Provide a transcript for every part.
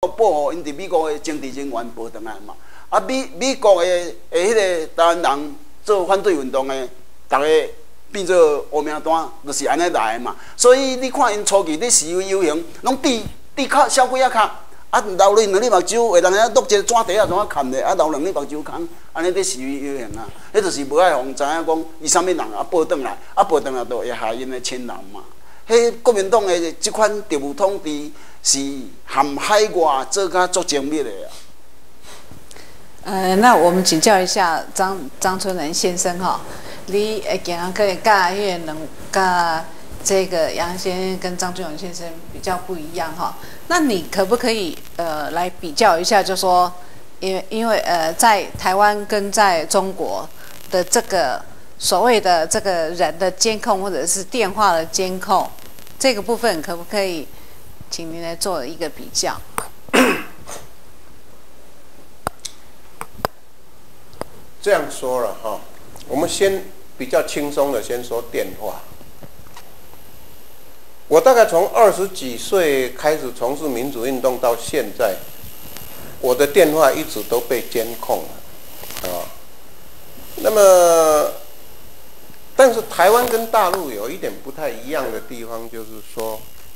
保护因伫美国的政治人员保回来嘛。啊，美国的迄个台湾人做反对运动的，大家变做黑名单，就是安尼来的嘛。所以你看因初期咧示威游行，拢滴卡小几啊卡，啊流两粒目睭，会当录一个纸袋啊，怎啊看咧？啊流两粒目睭空，安尼咧示威游行啊，迄就是无爱互知影讲伊啥物人啊报转来，啊报转来就会害因的亲人嘛。迄国民党的即款敌无统治是含海外做甲足精密的啊。 那我们请教一下张春仁先生哈，你行可以甲迄个甲这个杨先生跟张俊勇先生比较不一样哈，那你可不可以来比较一下，就说因为在台湾跟在中国的这个所谓的这个人的监控或者是电话的监控这个部分，可不可以请您来做一个比较？ 这样说了哈，我们先比较轻松的先说电话。我大概从20几岁开始从事民主运动到现在，我的电话一直都被监控了啊。那么，但是台湾跟大陆有一点不太一样的地方，就是说，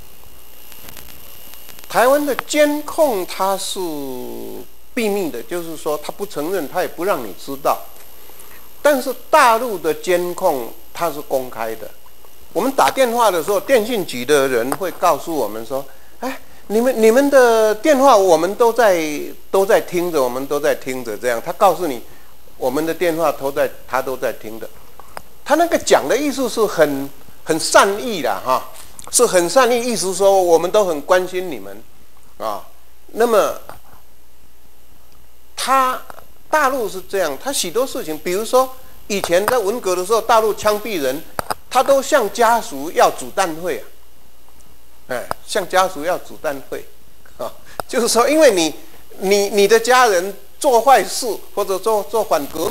台湾的监控它是秘密的，就是说他不承认，他也不让你知道。但是大陆的监控它是公开的，我们打电话的时候，电信局的人会告诉我们说：“哎，你们的电话我们都在听着，我们都在听着。”这样，他告诉你，我们的电话他都在听的。他那个讲的意思是很善意的哈，是很善意，意思说我们都很关心你们啊。那么大陆是这样，他许多事情，比如说以前在文革的时候，大陆枪毙人，他都向家属要煮蛋会啊，向家属要煮蛋会啊，就是说，因为你的家人做坏事或者做反革命，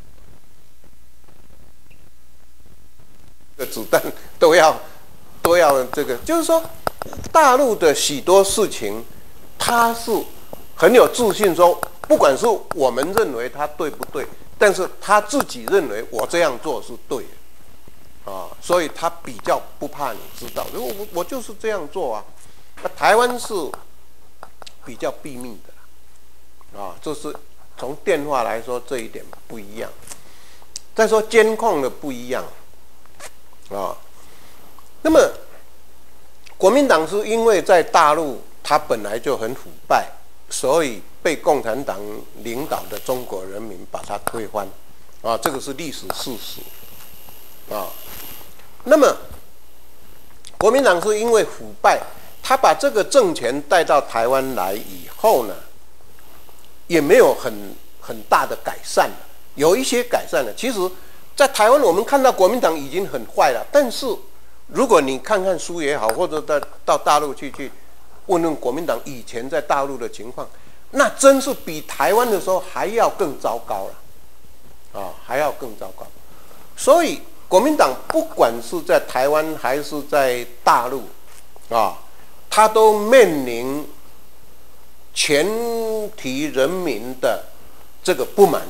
这个煮蛋都要这个，就是说，大陆的许多事情，他是很有自信说。不管是我们认为他对不对，但是他自己认为我这样做是对的，啊，所以他比较不怕你知道，我就是这样做啊。那台湾是比较秘密的，啊，这是从电话来说这一点不一样。再说监控的不一样，啊，那么国民党是因为在大陆它本来就很腐败，所以被共产党领导的中国人民把它推翻，啊，这个是历史事实，啊。那么，国民党是因为腐败，他把这个政权带到台湾来以后呢，也没有很大的改善，有一些改善了。其实，在台湾我们看到国民党已经很坏了，但是如果你看看书也好，或者到大陆去问问国民党以前在大陆的情况，那真是比台湾的时候还要更糟糕了，啊，还要更糟糕。所以国民党不管是在台湾还是在大陆，啊，他都面临全体人民的这个不满，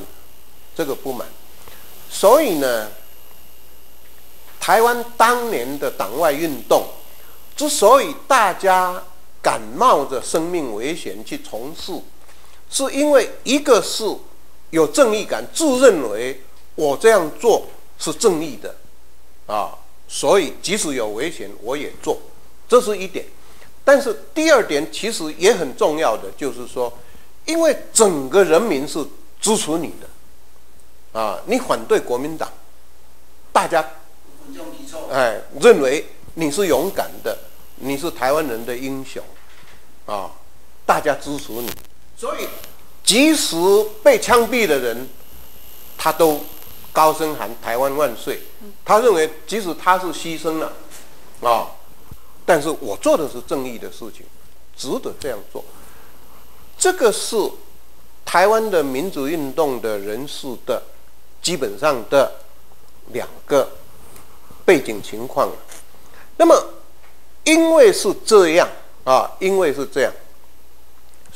所以呢，台湾当年的党外运动之所以大家敢冒着生命危险去从事，是因为一个是有正义感，自认为我这样做是正义的，啊，所以即使有危险我也做，这是一点。但是第二点其实也很重要的，就是说，因为整个人民是支持你的，啊，你反对国民党，大家认为你是勇敢的，你是台湾人的英雄，啊，大家支持你，所以即使被枪毙的人，他都高声喊台湾万岁。他认为即使他是牺牲了，啊，但是我做的是正义的事情，值得这样做。这个是台湾的民主运动的人士的基本上的两个背景情况。那么因为是这样啊，因为是这样，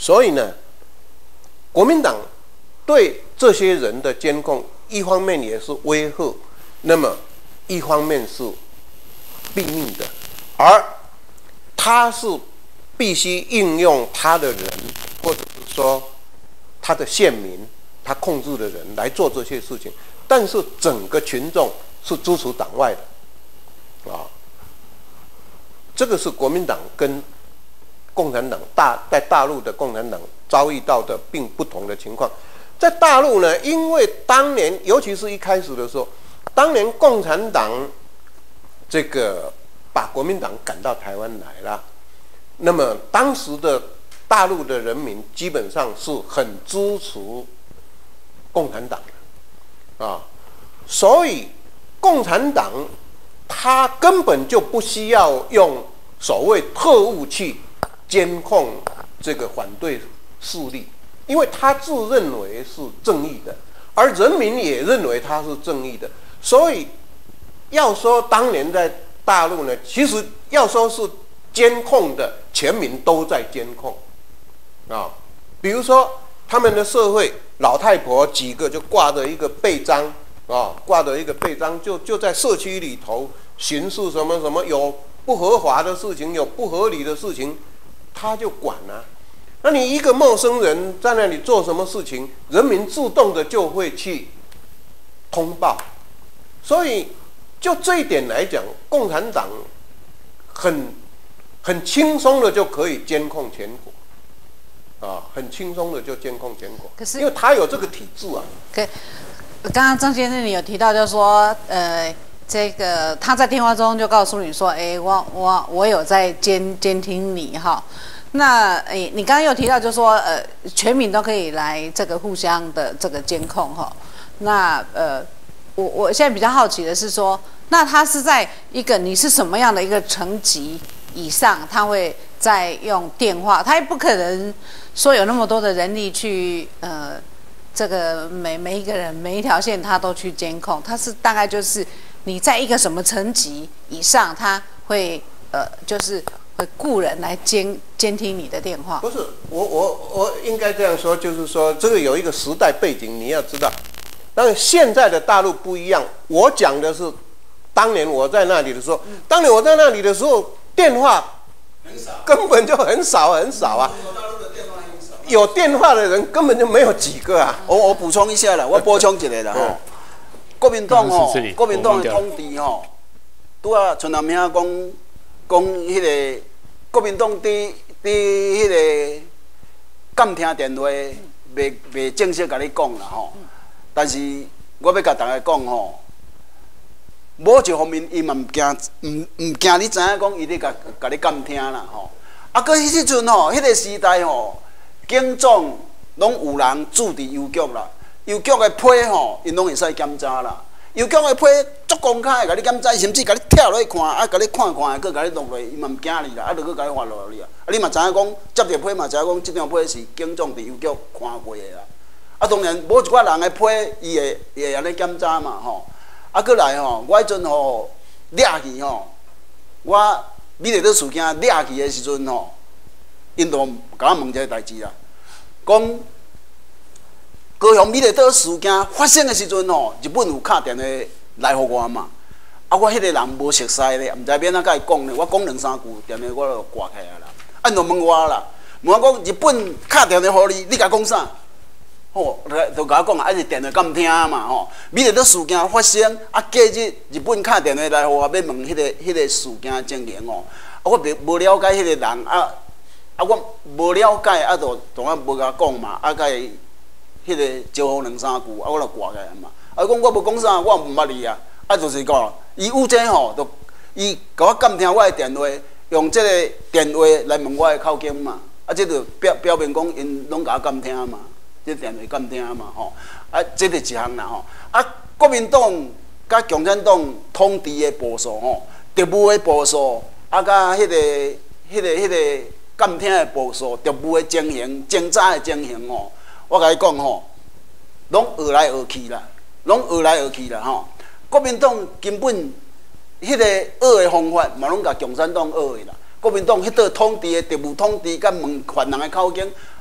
所以呢，国民党对这些人的监控，一方面也是威吓，那么一方面是秘密的，而他是必须应用他的人，或者是说他的县民，他控制的人来做这些事情，但是整个群众是支持党外的，啊，这个是国民党跟共产党在大陆的共产党遭遇到的并不同的情况。在大陆呢，因为当年尤其是一开始的时候，当年共产党这个把国民党赶到台湾来了，那么当时的大陆的人民基本上是很支持共产党的啊，所以共产党他根本就不需要用所谓特务去监控这个反对势力，因为他自认为是正义的，而人民也认为他是正义的，所以要说当年在大陆呢，其实要说是监控的，全民都在监控啊。比如说他们的社会老太婆几个就挂着一个背章啊，挂着一个背章，就在社区里头巡视什么什么，有不合法的事情，有不合理的事情，他就管啊。那你一个陌生人在那里做什么事情，人民自动的就会去通报。所以就这一点来讲，共产党很轻松的就可以监控全国，啊，很轻松的就监控全国。可是因为他有这个体制啊。 刚刚张先生你有提到，就是说，这个他在电话中就告诉你说，我有在监听你哈。那你刚刚有提到，就是说，全民都可以来这个互相的这个监控哈。那我现在比较好奇的是说，那他是在一个你是什么样的一个层级以上，他会再用电话，他也不可能说有那么多的人力去这个每一个人每一条线他都去监控，他是大概就是你在一个什么层级以上，他会就是会雇人来监听你的电话。 不是，我应该这样说，就是说这个有一个时代背景，你要知道。但是现在的大陆不一样，我讲的是当年我在那里的时候，当年我在那里的时候，电话根本就很少啊。有电话的人根本就没有几个啊。 我补充一下啦，我补充一下啦吼。国民党国民党的统治吼，拄啊陈南兄讲迄个国民党伫迄个监听电话，未正式甲你讲啦吼。但是我要甲大家讲吼，某一方面伊嘛唔惊你知影讲伊咧甲你监听啦吼。啊，搁迄时阵吼，迄个时代吼，警总拢有人驻伫邮局啦，邮局的批吼，因拢会使检查啦。邮局的批足公开，甲你检查，甚至甲你跳落去看，啊，甲你看，搁甲你录落，伊嘛唔惊你啦，啊，就搁甲你发落去啊。啊，你嘛知影讲接着批嘛，知影讲即张批是警总伫邮局看过的啦。啊，当然，某一寡人的批，伊会安尼检查嘛，吼。啊，过来吼，我迄阵吼掠去吼，我美丽岛事件掠去的时阵吼，因都甲我问一个代志啦，讲高雄美丽岛事件发生的时阵吼，日本有敲电话来互我嘛。啊，我迄个人无熟悉咧，毋知要怎甲伊讲咧，我讲两三句，电话我就挂起来啦。啊，因就问我啦，问我讲日本敲电话互你，你甲讲啥？吼，就甲我讲啊，是电话监听嘛吼。美丽岛事件发生，啊，隔日日本敲电话来互我，要问迄个事件情形哦。啊，我无了解迄个人啊，我无了解啊，就当然无甲讲嘛，啊，甲伊迄个招呼两三句，啊，我就挂起来嘛。啊，讲我无讲啥，我毋捌你啊。啊，就是讲，伊有这吼，就伊甲我监听我的电话，用这个电话来问我的口径嘛。啊，这就表明讲因拢甲我监听嘛。这电话监听嘛吼，啊，这就一项啦吼。啊，国民党甲共产党统治的部署吼，特务的部署，啊，甲迄个监听的部署，特务的情形、侦查的情形吼，我甲你讲吼，拢学来学去啦吼。国民党根本迄个学的方法嘛，拢甲共产党学的啦。国民党迄套统治的特务统治，甲问犯人的口径，